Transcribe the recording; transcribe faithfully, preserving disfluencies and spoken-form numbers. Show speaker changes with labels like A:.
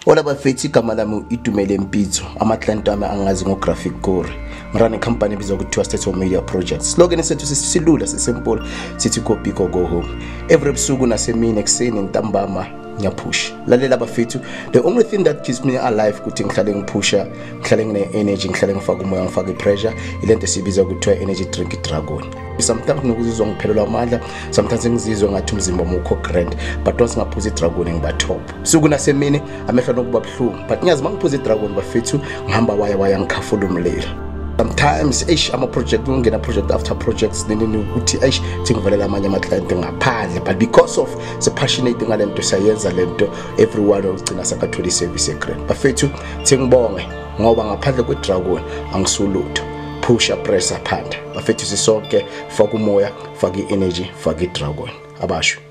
A: Ola bafethi igama lami Itumele Mpitso, ama-client wami angazi ngo-graphic core. Ngirana company ebizwa kuthiwa State Media Projects. Slogan sethu sisilula sisimple sithi go big or go home. Every ebusuku nasemini ekseni ntambama ngiyapush. Lalela bafethu, the only thing that keeps me alive ukuthi ngihlale ngiphusha, ngihlale ngine energy, ngihlale ngifaka umoya, ngifaka ipressure, ilento sibiza kuthiwa energy drink dragon. Sometimes ngokuzizwa ngiphelelwa amandla, sometimes ngizizwa ngathi umzimba mukho grand, but once ngaphuza idragon ngiba top. Suku nasemini amehlo nokuba buhlungu, but ngiyazi mangiphuza idragon bafethu ngihamba waya waya ngikhafula umlilo. Sometimes eish ama project ungena project after projects nini ukuthi eish ngivalela amanye ama client ngaphandle, but because of the passionate ngalento sayenza lento everyone ugcina sakathola service egrand. Bafethu ngibonge ngoba ngaphandle kwe dragon angisulutho. Push up press up hand. Bafethu sisonke faka umoya, faka energy, faka idragon. Abasho.